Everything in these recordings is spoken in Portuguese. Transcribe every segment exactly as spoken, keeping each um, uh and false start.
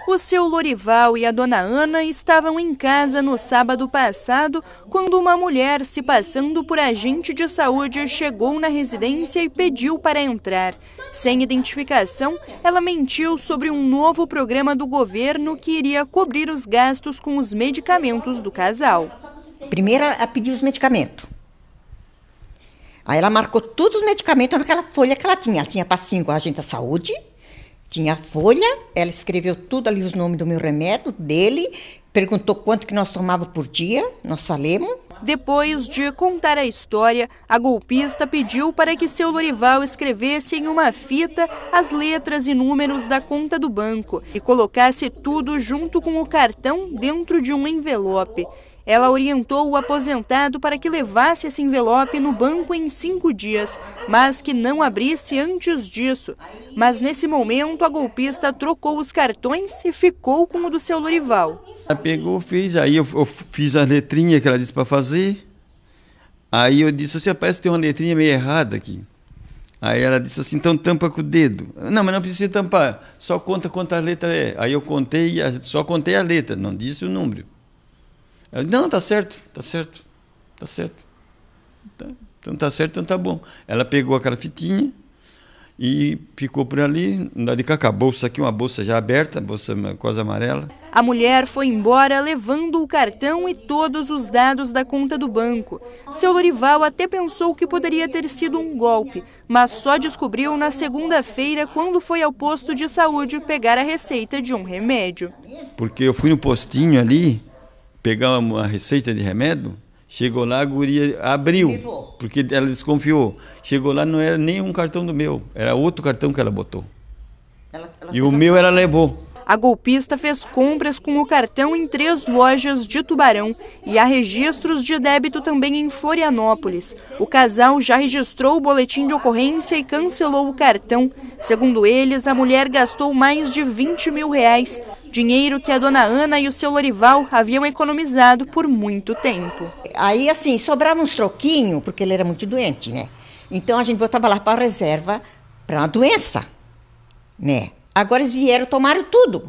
O seu Lorival e a dona Ana estavam em casa no sábado passado quando uma mulher se passando por agente de saúde chegou na residência e pediu para entrar. Sem identificação, ela mentiu sobre um novo programa do governo que iria cobrir os gastos com os medicamentos do casal. Primeiro, ela pediu os medicamentos. Aí ela marcou todos os medicamentos naquela folha que ela tinha. Ela tinha passinho com a agente da saúde. Tinha a folha, ela escreveu tudo ali, os nomes do meu remédio, dele, perguntou quanto que nós tomávamos por dia, nós falamos. Depois de contar a história, a golpista pediu para que seu Lorival escrevesse em uma fita as letras e números da conta do banco e colocasse tudo junto com o cartão dentro de um envelope. Ela orientou o aposentado para que levasse esse envelope no banco em cinco dias, mas que não abrisse antes disso. Mas nesse momento a golpista trocou os cartões e ficou com o do seu Lorival. Ela pegou, fez, aí eu, eu fiz a letrinha que ela disse para fazer. Aí eu disse assim, parece que tem uma letrinha meio errada aqui. Aí ela disse assim, então tampa com o dedo. Não, mas não precisa tampar, só conta quantas letras é. Aí eu contei, só contei a letra, não disse o número. Ela disse, não, tá certo, tá certo, tá certo. Tá, então tá certo, então tá bom. Ela pegou aquela fitinha e ficou por ali, de cá com a bolsa aqui, uma bolsa já aberta, bolsa quase amarela. A mulher foi embora levando o cartão e todos os dados da conta do banco. Seu Lorival até pensou que poderia ter sido um golpe, mas só descobriu na segunda-feira quando foi ao posto de saúde pegar a receita de um remédio. Porque eu fui no postinho ali, pegar uma receita de remédio, chegou lá, a guria abriu, porque ela desconfiou. Chegou lá, não era nem um cartão do meu, era outro cartão que ela botou. Ela, ela e o meu ela levou. A golpista fez compras com o cartão em três lojas de Tubarão e há registros de débito também em Florianópolis. O casal já registrou o boletim de ocorrência e cancelou o cartão. Segundo eles, a mulher gastou mais de vinte mil reais, dinheiro que a dona Ana e o seu Lorival haviam economizado por muito tempo. Aí, assim, sobrava uns troquinhos, porque ele era muito doente, né? Então a gente botava lá para a reserva para uma doença, né? Agora eles vieram, tomaram tudo.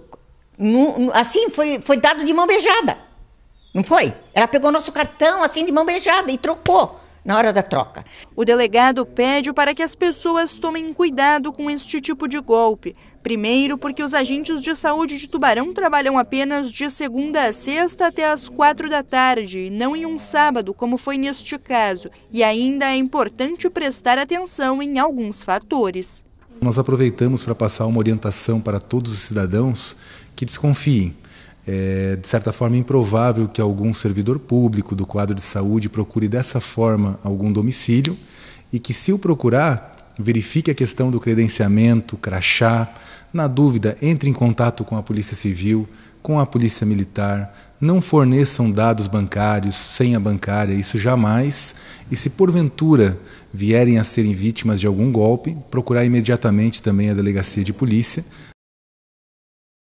Assim, foi, foi dado de mão beijada. Não foi? Ela pegou nosso cartão, assim, de mão beijada e trocou na hora da troca. O delegado pede para que as pessoas tomem cuidado com este tipo de golpe. Primeiro, porque os agentes de saúde de Tubarão trabalham apenas de segunda a sexta até as quatro da tarde, e não em um sábado, como foi neste caso. E ainda é importante prestar atenção em alguns fatores. Nós aproveitamos para passar uma orientação para todos os cidadãos que desconfiem. É, de certa forma, improvável que algum servidor público do quadro de saúde procure dessa forma algum domicílio e que, se o procurar, verifique a questão do credenciamento, crachá. Na dúvida, entre em contato com a Polícia Civil, com a Polícia Militar, não forneçam dados bancários, senha bancária, isso jamais. E se porventura vierem a serem vítimas de algum golpe, procurar imediatamente também a delegacia de polícia.